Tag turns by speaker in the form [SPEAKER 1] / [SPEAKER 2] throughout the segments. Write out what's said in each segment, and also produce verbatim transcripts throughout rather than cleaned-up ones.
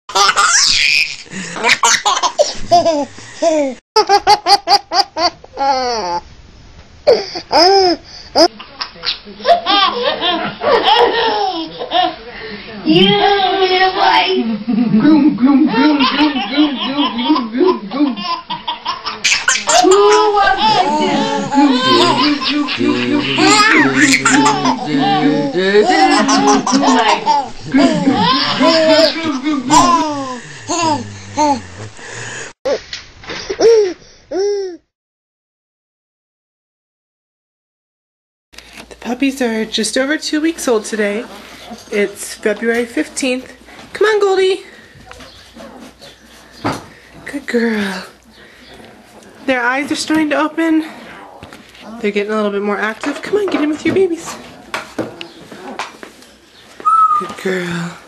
[SPEAKER 1] You little boy.
[SPEAKER 2] Goom, goom, goom, goom, goom, goom, goom, goom, goom.
[SPEAKER 1] Who wants this?
[SPEAKER 2] Goom, goom, goom, goom, goom,
[SPEAKER 3] The puppies are just over two weeks old today. It's February fifteenth. Come on, Goldie. Good girl. Their eyes are starting to open. They're getting a little bit more active. Come on, get in with your babies. Good girl.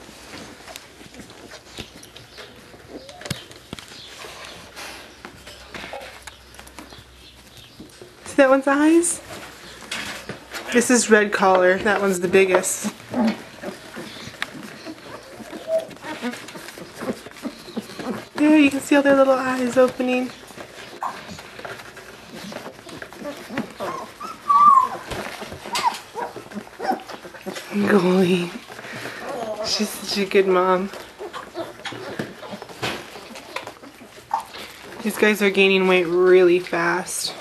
[SPEAKER 3] See that one's eyes? This is red collar. That one's the biggest. There, you can see all their little eyes opening. Goldie. She's such a good mom. These guys are gaining weight really fast.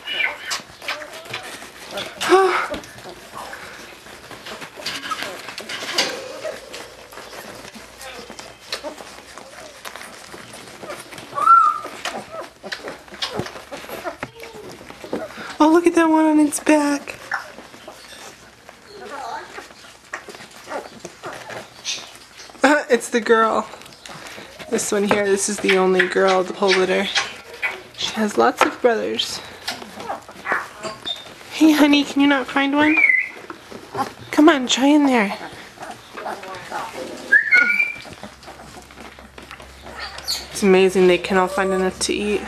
[SPEAKER 3] Oh, look at that one on its back. Uh, it's the girl. This one here, this is the only girl, the whole litter. She has lots of brothers. Hey honey, can you not find one? Come on, try in there. It's amazing they can all find enough to eat.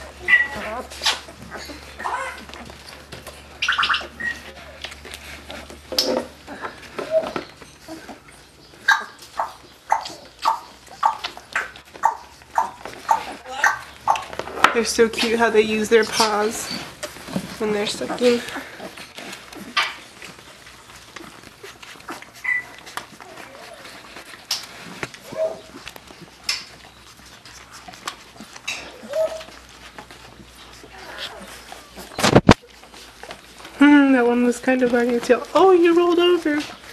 [SPEAKER 3] They're so cute how they use their paws when they're sucking. Hmm, that one was kind of wagging its tail. Oh, you rolled over.